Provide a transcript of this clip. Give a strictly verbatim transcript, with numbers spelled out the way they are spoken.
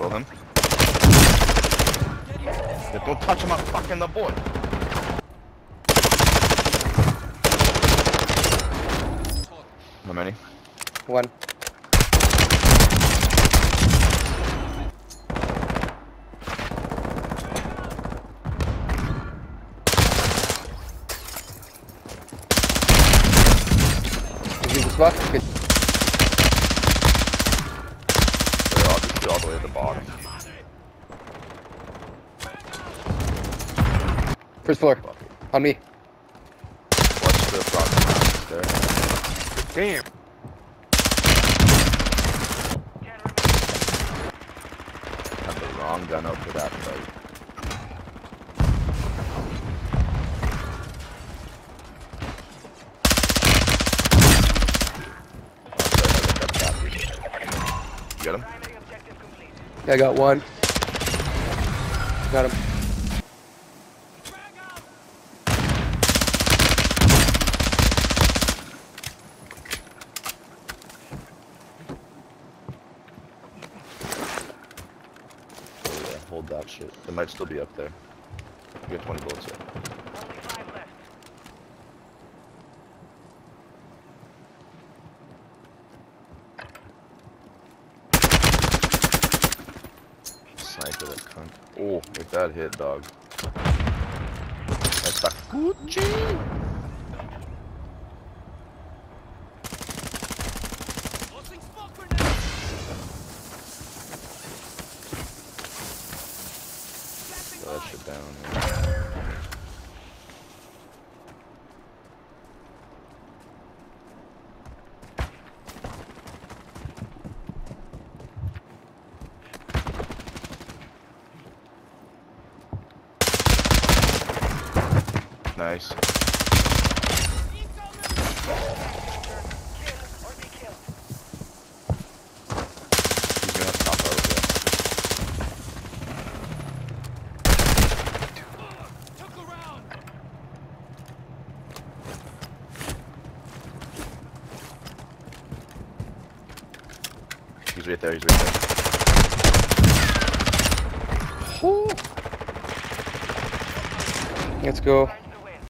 Kill him. Yeah, don't touch him, I'm fucking the boy. How many? One. Is he the spot? Good. They're all, just all the way at the bottom. First floor. On me. Watch the front there. Damn. Got the wrong gun out for that fight. You got him? Yeah, I got one. Got him. Oh, yeah, hold that shit. It might still be up there. You got twenty bullets yet. Sniper that cunt. Oh, if that hit, dog. That's that Gucci. Throw that shit down here. Nice. He's gonna stop out there. He's right there, he's right there. Let's go.